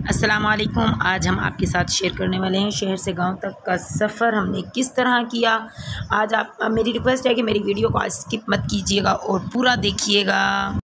अस्सलाम वालेकुम। आज हम आपके साथ शेयर करने वाले हैं शहर से गांव तक का सफ़र हमने किस तरह किया। आज आप मेरी रिक्वेस्ट है कि मेरी वीडियो को आज स्किप मत कीजिएगा और पूरा देखिएगा।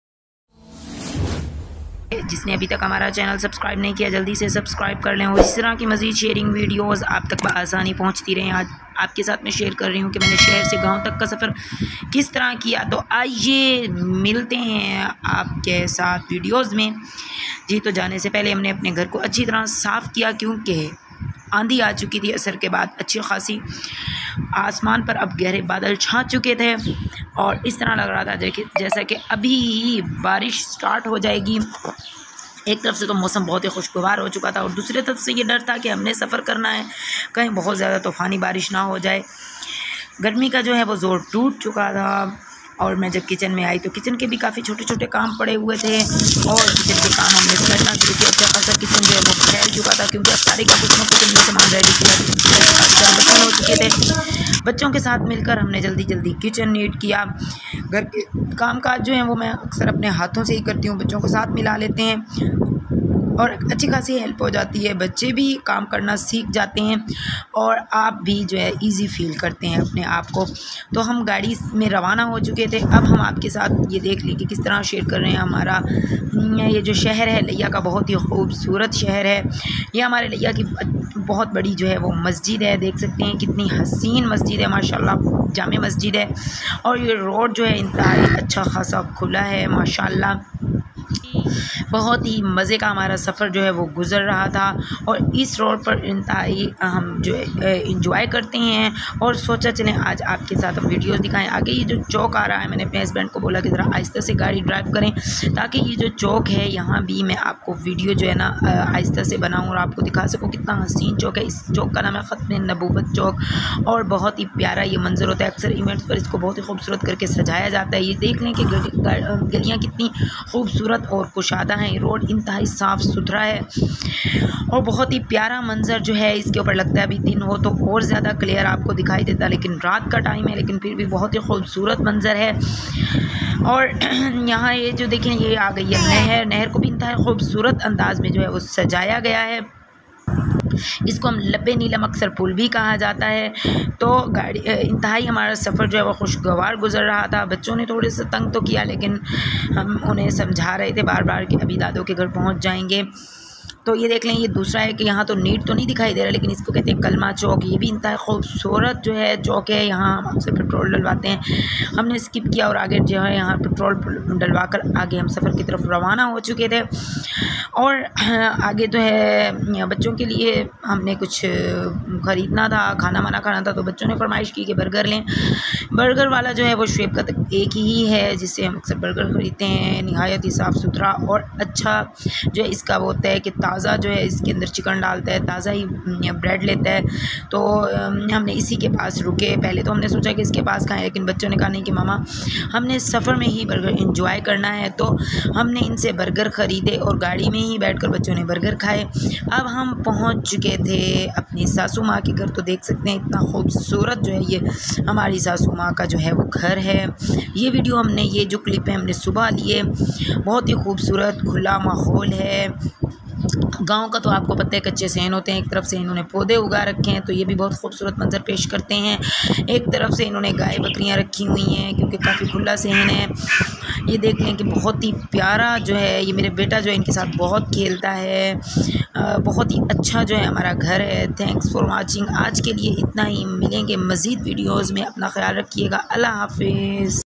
जिसने अभी तक हमारा चैनल सब्सक्राइब नहीं किया जल्दी से सब्सक्राइब कर लें और इस तरह की मज़ीद शेयरिंग वीडियोस आप तक बआसानी पहुंचती रहें। आज आपके साथ मैं शेयर कर रही हूं कि मैंने शहर से गांव तक का सफ़र किस तरह किया। तो आइए मिलते हैं आपके साथ वीडियोस में। जी, तो जाने से पहले हमने अपने घर को अच्छी तरह साफ़ किया क्योंकि आंधी आ चुकी थी। असर के बाद अच्छी खासी आसमान पर अब गहरे बादल छा चुके थे और इस तरह लग रहा था जैसा कि अभी बारिश स्टार्ट हो जाएगी। एक तरफ से तो मौसम बहुत ही खुशगवार हो चुका था और दूसरी तरफ से ये डर था कि हमने सफ़र करना है, कहीं बहुत ज़्यादा तूफ़ानी बारिश ना हो जाए। गर्मी का जो है वो ज़ोर टूट चुका था और मैं जब किचन में आई तो किचन के भी काफ़ी छोटे छोटे काम पड़े हुए थे और किचन के काम हमने करना शुरू किया। अच्छा खासा किचन जो है वो फैल चुका था क्योंकि अफ्तारी का कुछ ना कुछ हमने सामान रेडी किया। बर्तन हो चुके थे। बच्चों के साथ मिलकर हमने जल्दी जल्दी किचन नीट किया। घर के काम काज जो हैं वो मैं अक्सर अपने हाथों से ही करती हूँ, बच्चों को साथ मिला लेते हैं और अच्छी खासी हेल्प हो जाती है। बच्चे भी काम करना सीख जाते हैं और आप भी जो है इजी फील करते हैं अपने आप को। तो हम गाड़ी में रवाना हो चुके थे। अब हम आपके साथ ये देख लें कि किस तरह शेयर कर रहे हैं। हमारा ये जो शहर है लिया का बहुत ही खूबसूरत शहर है। ये हमारे लिया की बहुत बड़ी जो है वो मस्जिद है। देख सकते हैं कितनी हसीन मस्जिद है, माशाल्लाह जामे मस्जिद है। और ये रोड जो है इंतहाई अच्छा खासा खुला है माशाल्लाह। बहुत ही मज़े का हमारा सफ़र जो है वो गुज़र रहा था और इस रोड पर इंतहाई हम जो इंजॉय करते हैं और सोचा चलें आज आपके साथ हम वीडियोस दिखाएं। आगे ये जो चौक आ रहा है, मैंने अपने हस्बैंड को बोला कि ज़रा आहिस्ता से गाड़ी ड्राइव करें ताकि ये जो चौक है यहाँ भी मैं आपको वीडियो जो है ना आहिस्ता से बनाऊँ और आपको दिखा सकूँ कितना हसीन चौक है। इस चौक का नाम है ख़त्म नबूवत चौक और बहुत ही प्यारा ये मंजर होता है। अक्सर इवेंट्स पर इसको बहुत ही खूबसूरत करके सजाया जाता है। ये देख लें कि गलियाँ कितनी खूबसूरत और कुशादा हैं। रोड इंतहाई साफ़ सुथरा है और बहुत ही प्यारा मंजर जो है इसके ऊपर लगता है। अभी दिन हो तो और ज़्यादा क्लियर आपको दिखाई देता, लेकिन रात का टाइम है लेकिन फिर भी बहुत ही खूबसूरत मंजर है। और यहाँ ये जो देखें ये आ गई है नहर को भी इंतहाई खूबसूरत अंदाज में जो है वो सजाया गया है। इसको हम लबे नीलम अक्सर पुल भी कहा जाता है। तो गाड़ी इंतहाई हमारा सफ़र जो है वो खुशगवार गुजर रहा था। बच्चों ने थोड़े से तंग तो किया लेकिन हम उन्हें समझा रहे थे बार बार कि अभी दादों के घर पहुंच जाएंगे। तो ये देख लें ये दूसरा है कि यहाँ तो नीट तो नहीं दिखाई दे रहा लेकिन इसको कहते हैं कलमा चौक। ये भी इंतहाई खूबसूरत जो है चौक है। यहाँ हम अक्सर पेट्रोल डलवाते हैं, हमने स्किप किया और आगे जो है यहाँ पेट्रोल डलवा कर आगे हम सफ़र की तरफ रवाना हो चुके थे। और आगे तो है बच्चों के लिए हमने कुछ ख़रीदना था, खाना वाना खाना था तो बच्चों ने फरमाइश की कि बर्गर लें। बर्गर वाला जो है वो शुएब का तक एक ही है जिससे हम अक्सर बर्गर ख़रीदते हैं। नहायत ही साफ़ सुथरा और अच्छा जो है इसका वो होता है कि ताज़ा जो है इसके अंदर चिकन डालता है, ताज़ा ही ब्रेड लेता है। तो हमने इसी के पास रुके। पहले तो हमने सोचा कि इसके पास खाएं लेकिन बच्चों ने कहा नहीं कि मामा हमने सफ़र में ही बर्गर इंजॉय करना है। तो हमने इनसे बर्गर ख़रीदे और गाड़ी में ही बैठकर बच्चों ने बर्गर खाए। अब हम पहुंच चुके थे अपनी सासू माँ के घर। तो देख सकते हैं इतना खूबसूरत जो है ये हमारी सासू माँ का जो है वो घर है। ये वीडियो हमने ये जो क्लिप है हमने सुबह लिए। बहुत ही खूबसूरत खुला माहौल है। गांव का तो आपको पता है कच्चे सहन होते हैं, एक तरफ से इन्होंने पौधे उगा रखे हैं तो ये भी बहुत खूबसूरत मंजर पेश करते हैं। एक तरफ से इन्होंने गाय बकरियां रखी हुई हैं क्योंकि काफ़ी खुला सहन है। ये देख लें कि बहुत ही प्यारा जो है ये मेरे बेटा जो है इनके साथ बहुत खेलता है। बहुत ही अच्छा जो है हमारा घर है। Thanks for watching. आज के लिए इतना ही, मिलेंगे मज़ीद वीडियोज़ में। अपना ख्याल रखिएगा। अल्लाह हाफिज़।